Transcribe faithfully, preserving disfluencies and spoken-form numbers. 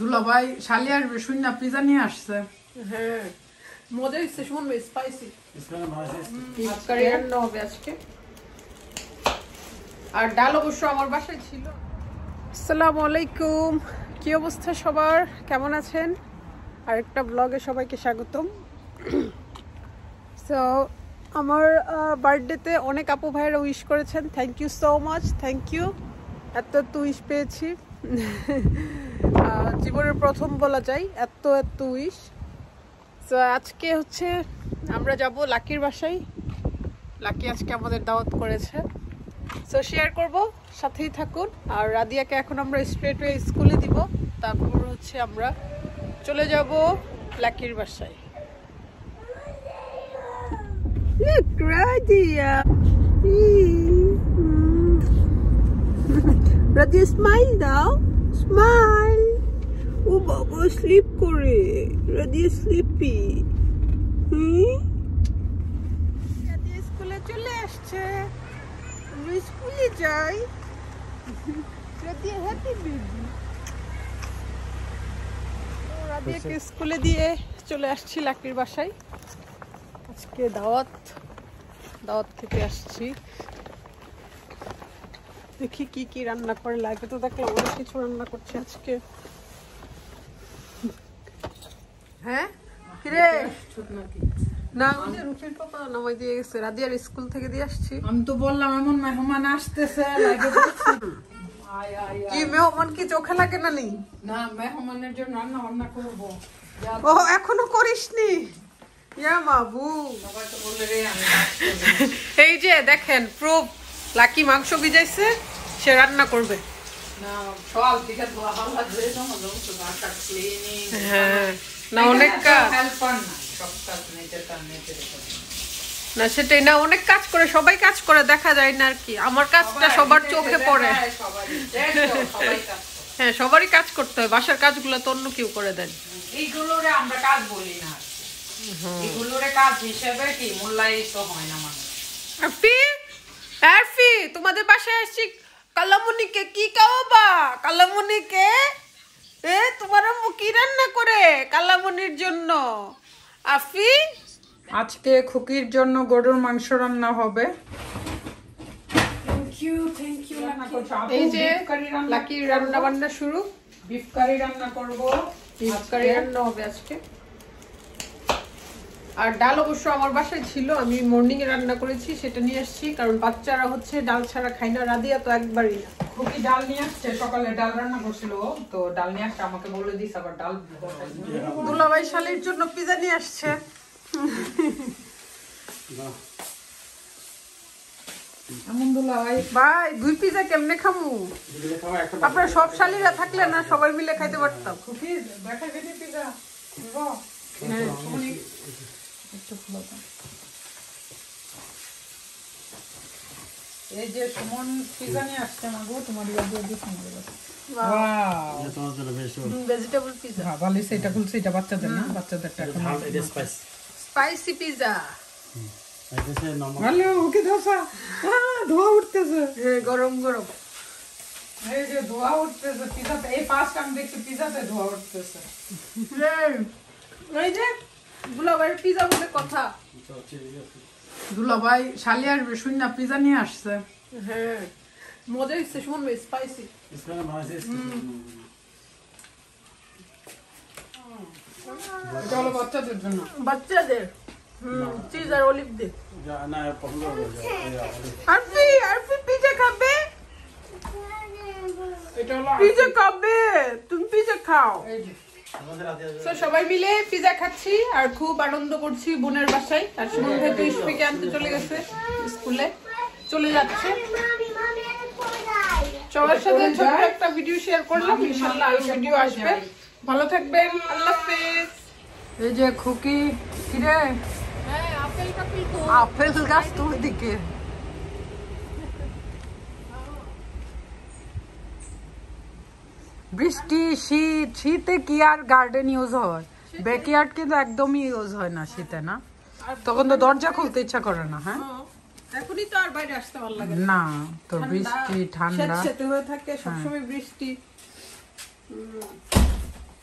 দুলাভাই শালি আসবে শুন না পিজা নিয়ে আসছে। হ্যাঁ মজা হচ্ছে সুমন ভাই, স্পাইসি বিফ কারি রান্না হবে আজকে। আর ডাল অবশ্য আমার বাসায় ছিল। আসসালামু আলাইকুম, কি অবস্থা সবার, কেমন আছেন? আরেকটা ব্লগে সবাইকে স্বাগতম। সো আমার বার্থডেতে অনেক আপু ভাইয়েরা উইশ করেছেন, thank you so much, thank you. এত এত উইশ পেয়েছি, জীবনের প্রথম বলা যায়, এত এত উইশ। সো আজকে হচ্ছে আমরা যাব লাকির বাসায়। লাকি আজকে আমাদের দাওয়াত করেছে, সো শেয়ার করব, সাথেই থাকুন। আর রাদিয়াকে এখন আমরা স্ট্রেট ওয়ে স্কুলে দিব, তারপর হচ্ছে আমরা চলে যাব লাকির বাসায়। Look, Radia. Radia, smile now. Smile. Oh, Baba, sleep kore. Radia, sleepy. Hmm? Radia, school chole asche. Amra school e jai. Radia, happy baby. Radia ke school e diye chole aschi Lakir বাসায়। আজকে দাওয়াত দাওয়াত থেকে আসছি, দেখি কি কি রান্না করে। লাগে তো দেখলাম অনেক কিছু রান্না করছে আজকে। হ্যাঁ কিরে না, ওই যে রুটির পাপা নামাই দিয়ে গেছে, রাদিয়ার স্কুল থেকে দিয়ে আসছি। আমি তো বললাম এমন মেহমান আসতেছে, কি মেহমান কি চোখে লাগে না? নেই না, মেহমানের জন্য রান্না বান্না করবো। ও এখনো করিসনি? এই যে দেখেন প্রুফ, লাকি মাংস ভিজাইছে, সে রান্না করবে। না অনেক কাজ না, সেটাই না, অনেক কাজ করে, সবাই কাজ করে, দেখা যায় না আর কি। আমার কাজটা সবার চোখে পড়ে। হ্যাঁ সবারই কাজ করতে হয়, বাসার কাজগুলো তো অন্য কেউ করে দেন। এইগুলোরে আমরা কাজ বলি না, এগুলোরে কাজ হিসেবে কি মূল্যায়িত হয় না মানুষ। আরফি আরফি তোমাদের বাসায় আসছি, কালামুনিকে কি খাওয়াবা? কালামুনিকে এ তোমার আম্মু কি রান্না করে কালামুনির জন্য? আরফি আজকে খুকির জন্য গরুর মাংস রান্না হবে। Thank you thank you. এই যে লাকির রান্না বান্না শুরু, বিফ কারি রান্না করব, বিফ কারি রান্না হবে আজকে। আর ডাল অবশ্য আমার বাসায় ছিল, আমি মর্নিং এ রান্না করেছি, সেটা নিয়ে আসছি, কারণ বাচ্চারা হচ্ছে ডাল ছাড়া খায় না। রাদিয়া তো একবারই না। খুকি ডাল নিয়ে আসছে, সকালে ডাল রান্না করছিল, তো ডাল নিয়ে আসছে, আমাকে বলে দিস আবার ডাল। দুলাভাই শালির জন্য পিজা নিয়ে আসছে। এমন দুলাভাই ভাই দুই পিজা কেমনে খামু? আপনারা সব শালিরা থাকলে না সবাই মিলে খাইতে পারতাম। খুকি দেখা গেছে পিজা এই যে সুমন পিজা নিয়ে আসছে মাগো, তোমার দিয়ে দিস আমাদের কাছে। ওয়াও, এটা তোমার জন্য বেশ ভেজিটেবল পিজা। হ্যাঁ ভালো, সেটা খুলছে, এটা বাচ্চাদের না, বাচ্চাদেরটা এখন এটা স্পাইস স্পাইসি পিজা। এটা সে নরমাল। হ্যালো ওকে ধোসা, হ্যাঁ ধোয়া উঠতেছে, হ্যাঁ গরম গরম। এই যে ধোয়া উঠতেছে পিজাতে, এই ফার্স্ট আমি দেখছি পিজাতে ধোয়া উঠতেছে। এই যে দুলাভাইয়ের পিজা বলে কথা। দুলাভাই শালি আসবে শুন না পিজা নিয়ে আসছে। হ্যাঁ মজা হচ্ছে সুমন ভাই, স্পাইসি। इसका नाम है এটা হলো বাচ্চাদের জন্য, বাচ্চাদের হুম চিজ আর অলিভ দে। ना पसंद हो गया। আরফি আরফি পিজা খাবে? এটা হলো পিজা খাবে? তুমি পিজা খাও। এই যে তো সবাই মিলে পিজা খাচ্ছি আর খুব আনন্দ করছি বোনের বাসায়। আর সুমন ভাই তো স্পিকে আনতে চলে গেছে, স্কুলে চলে যাচ্ছে। সবার সাথে ছোট্ট একটা ভিডিও শেয়ার করলাম, ইনশাআল্লাহ আরো ভিডিও আসবে। ভালো থাকবেন, আল্লাহ হাফেজ। এই যে খুকি কিরে হ্যাঁ আপেল কাপি তো আপেল গাছ তো ওইদিকে। বৃষ্টি শীত, শীতে কি আর গার্ডেন ইউজ হয়? ব্যাকইয়ার্ড কিন্তু একদমই ইউজ হয় না শীতে, না তখন তো দরজা খুলতে ইচ্ছা করে না। হ্যাঁ এখনই তো আর বাইরে আসতে ভালো লাগে না, তো বৃষ্টি ঠান্ডা সেতে হয়ে থাকে সবসময় বৃষ্টি।